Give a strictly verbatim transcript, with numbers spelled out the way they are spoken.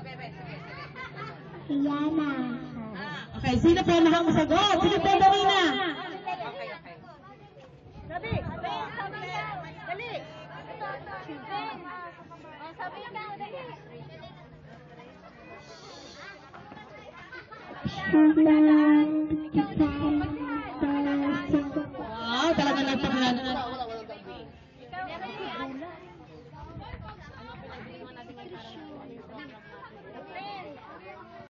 Yana. Okay, sino po nakakasagot? Sige po, dali na. Okay, okay. Sabi, sabi, sabi na. Dali. Oh, sabi na, dali. Sabi na.